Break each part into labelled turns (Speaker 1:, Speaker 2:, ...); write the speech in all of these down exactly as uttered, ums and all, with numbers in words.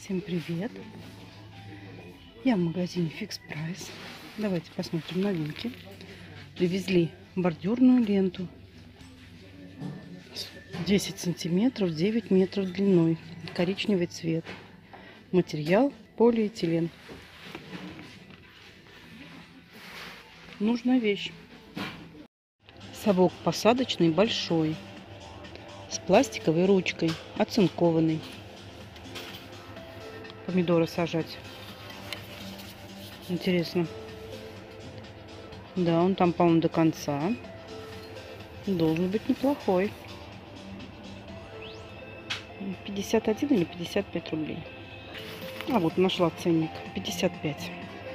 Speaker 1: Всем привет! Я в магазине Fix Price. Давайте посмотрим новинки. Привезли бордюрную ленту десять сантиметров, девять метров длиной, коричневый цвет. Материал полиэтилен. Нужная вещь. Совок посадочный большой, с пластиковой ручкой, оцинкованный. Помидоры сажать. Интересно. Да, он там, по-моему, до конца. Должен быть неплохой. пятьдесят один или пятьдесят пять рублей. А вот нашла ценник. пятьдесят пять.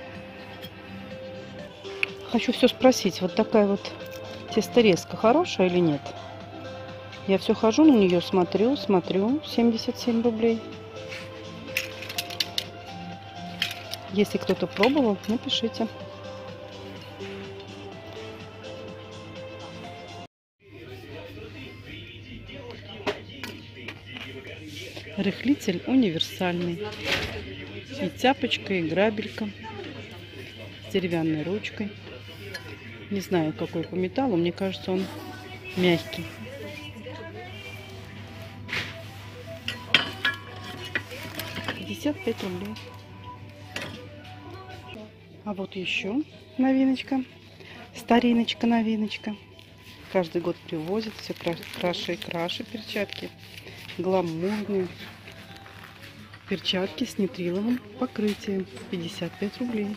Speaker 1: Хочу все спросить. Вот такая вот тесторезка хорошая или нет? Я все хожу на нее, смотрю, смотрю. семьдесят семь рублей. Если кто-то пробовал, напишите. Рыхлитель универсальный. И тяпочка, и грабелька. С деревянной ручкой. Не знаю, какой по металлу. Мне кажется, он мягкий. пятьдесят пять рублей. А вот еще новиночка. Стариночка, новиночка. Каждый год привозят все краше и краше перчатки. Гламурные. Перчатки с нитриловым покрытием. пятьдесят пять рублей.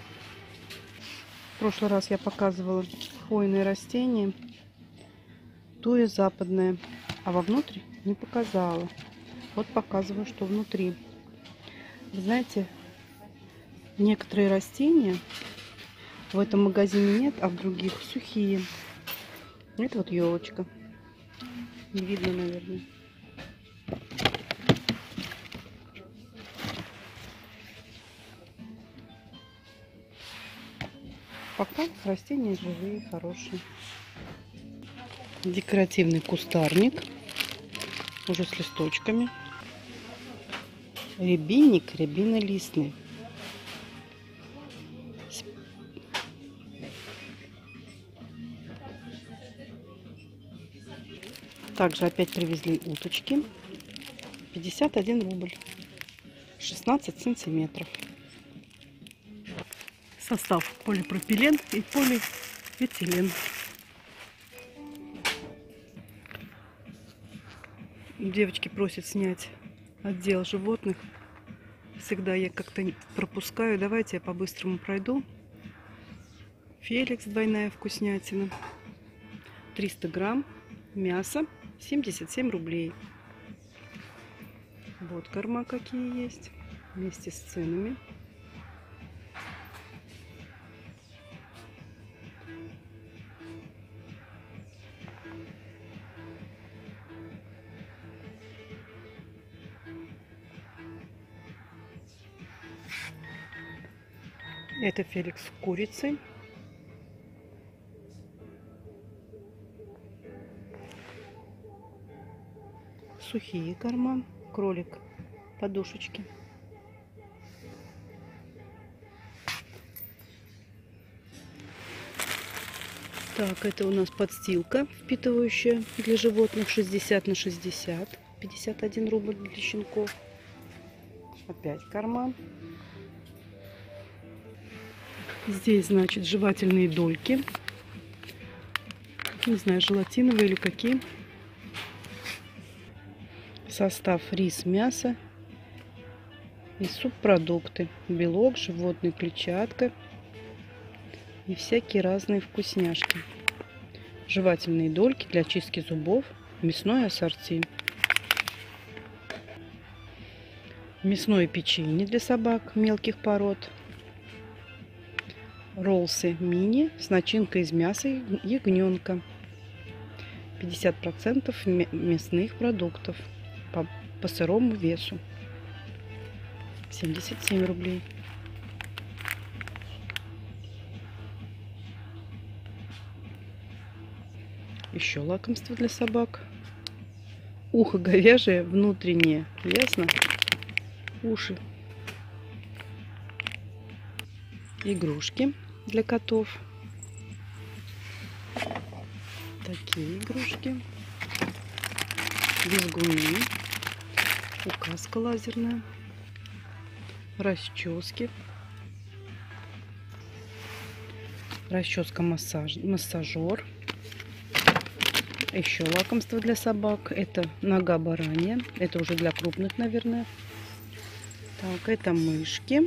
Speaker 1: В прошлый раз я показывала хвойные растения. Туя западная. А вовнутрь не показала. Вот показываю, что внутри. Вы знаете, некоторые растения в этом магазине нет, а в других сухие. Это вот елочка. Не видно, наверное. Пока растения живые, хорошие. Декоративный кустарник. Уже с листочками. Рябинник рябинолистный. Также опять привезли уточки. пятьдесят один рубль. шестнадцать сантиметров. Состав: полипропилен и полиэтилен. Девочки просят снять отдел животных. Всегда я как-то пропускаю. Давайте я по-быстрому пройду. Феликс, двойная вкуснятина. триста грамм. Мясо. семьдесят семь рублей. Вот корма какие есть. Вместе с ценами. Это Феликс с курицей. Сухие корма. Кролик. Подушечки. Так, это у нас подстилка впитывающая для животных шестьдесят на шестьдесят. пятьдесят один рубль для щенков. Опять корма. Здесь, значит, жевательные дольки. Не знаю, желатиновые или какие. Состав: рис, мясо и субпродукты. Белок, животный, клетчатка и всякие разные вкусняшки. Жевательные дольки для чистки зубов. Мясное ассорти. Мясное печенье для собак мелких пород. Роллсы мини с начинкой из мяса ягненка. пятьдесят процентов мясных продуктов по, по сырому весу. семьдесят семь рублей. Еще лакомство для собак. Ухо говяжье внутреннее. Ясно? уши. Игрушки для котов. Такие игрушки. Визгуны. Указка лазерная. Расчески. Расческа массаж, массажер. Еще лакомство для собак. Это нога баранья. Это уже для крупных, наверное. Так, это мышки.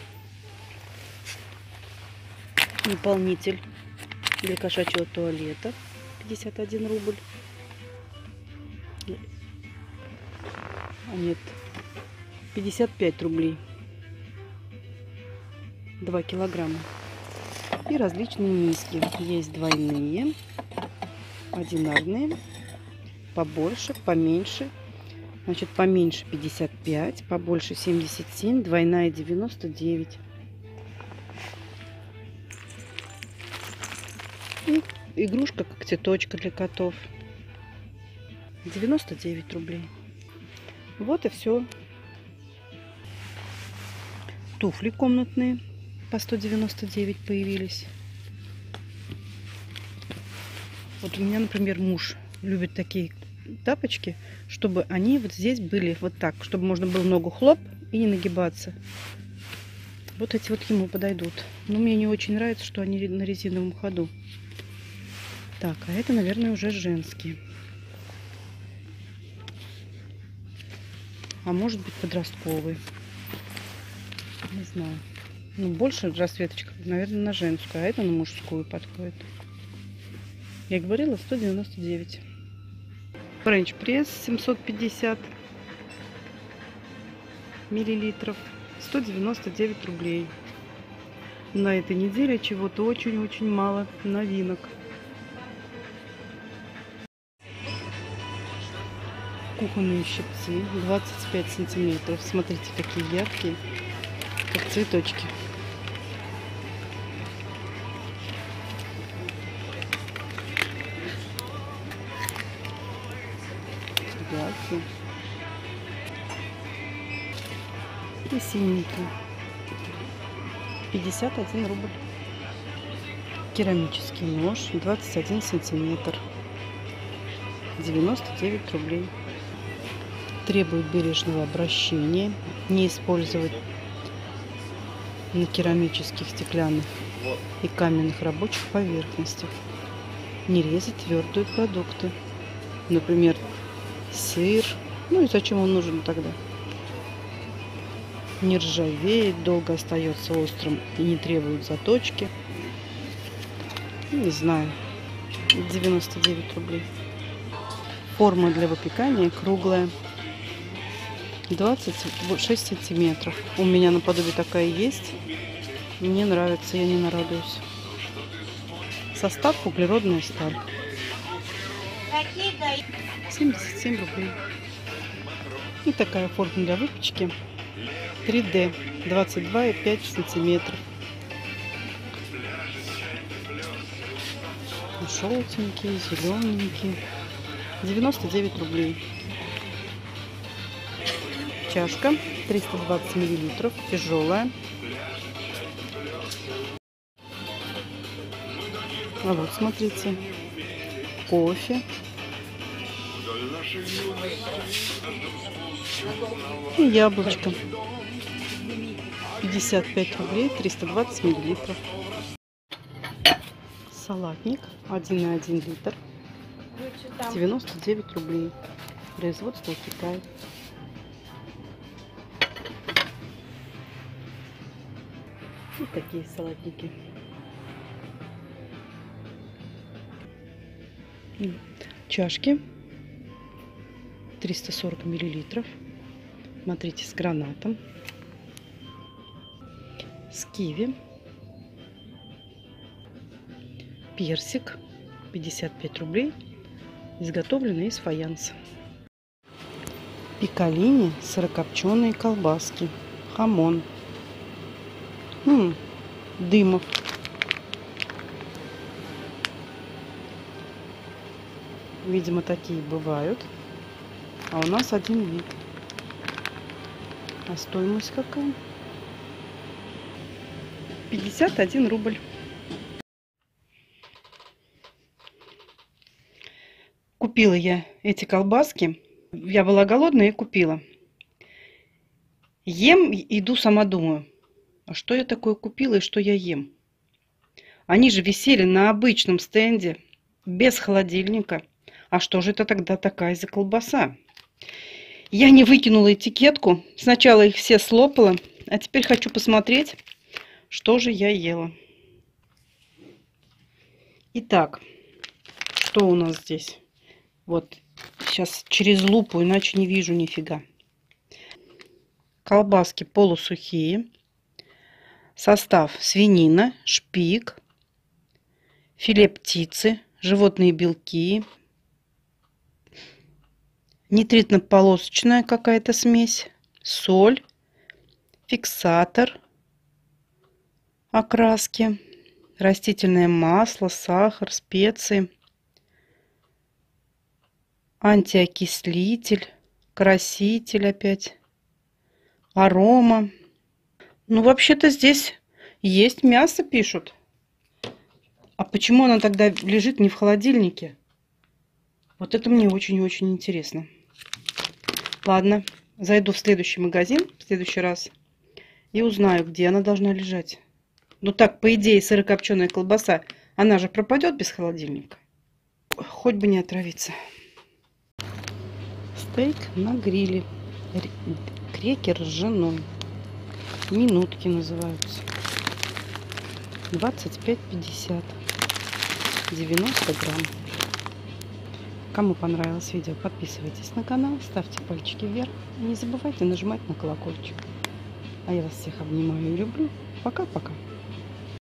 Speaker 1: Наполнитель для кошачьего туалета. пятьдесят один рубль. А нет, пятьдесят пять рублей. два килограмма. И различные миски. Есть двойные, одинарные, побольше, поменьше. Значит, поменьше пятьдесят пять, побольше семьдесят семь, двойная девяносто девять. И игрушка когтеточка для котов. девяносто девять рублей. Вот и все. Туфли комнатные по сто девяносто девять появились. Вот у меня, например, муж любит такие тапочки, чтобы они вот здесь были вот так, чтобы можно было ногу хлоп и не нагибаться. Вот эти вот ему подойдут. Но мне не очень нравится, что они на резиновом ходу. Так, а это, наверное, уже женские. А может быть, подростковые. Не знаю. Ну, больше расцветочка, наверное, на женскую, а это на мужскую подходит. Я говорила, сто девяносто девять. Френч пресс семьсот пятьдесят миллилитров. сто девяносто девять рублей. На этой неделе чего-то очень-очень мало новинок. Кухонные щипцы двадцать пять сантиметров. Смотрите, какие яркие, как цветочки. Яркие. И синенькие. пятьдесят один рубль. Керамический нож двадцать один сантиметр. девяносто девять рублей. Требует бережного обращения. Не использовать на керамических, стеклянных и каменных рабочих поверхностях. Не резать твердые продукты. Например, сыр. Ну и зачем он нужен тогда? Не ржавеет, долго остается острым и не требует заточки. Не знаю. девяносто девять рублей. Форма для выпекания круглая. двадцать шесть сантиметров. У меня наподобие такая есть. Мне нравится, я не нарадуюсь. Состав углеродная сталь. семьдесят семь рублей. И такая форма для выпечки. три дэ. двадцать два и пять сантиметров. Желтенькие, зелененькие. девяносто девять рублей. Чашка триста двадцать миллилитров, тяжелая. А вот смотрите, кофе. И яблочко. пятьдесят пять рублей, триста двадцать миллилитров. Салатник один и один литр. девяносто девять рублей. Производство Китай. Вот такие салатники. Чашки триста сорок миллилитров. Смотрите, с гранатом. С киви. Персик пятьдесят пять рублей. Изготовленный из фаянса. Пикалини сырокопченые колбаски. Хамон. М-м, дымов. Видимо, такие бывают. А у нас один вид. А стоимость какая? пятьдесят один рубль. Купила я эти колбаски. Я была голодная и купила. Ем, иду, сама думаю, а что я такое купила и что я ем? Они же висели на обычном стенде, без холодильника. А что же это тогда такая за колбаса? Я не выкинула этикетку. Сначала их все слопала, а теперь хочу посмотреть, что же я ела. Итак, что у нас здесь? Вот, сейчас через лупу, иначе не вижу нифига. Колбаски полусухие. Состав: свинина, шпик, филе птицы, животные белки, нитритно-полосочная какая-то смесь, соль, фиксатор, окраски, растительное масло, сахар, специи, антиокислитель, краситель опять, арома. Ну, вообще-то здесь есть мясо, пишут. А почему она тогда лежит не в холодильнике? Вот это мне очень-очень интересно. Ладно, зайду в следующий магазин, в следующий раз, и узнаю, где она должна лежать. Ну так, по идее, сырокопченая колбаса, она же пропадет без холодильника. Хоть бы не отравиться. Стейк на гриле. Крекер с женой. Минутки называются. двадцать пять пятьдесят. девяносто грамм. Кому понравилось видео, подписывайтесь на канал, ставьте пальчики вверх. И не забывайте нажимать на колокольчик. А я вас всех обнимаю и люблю. Пока-пока.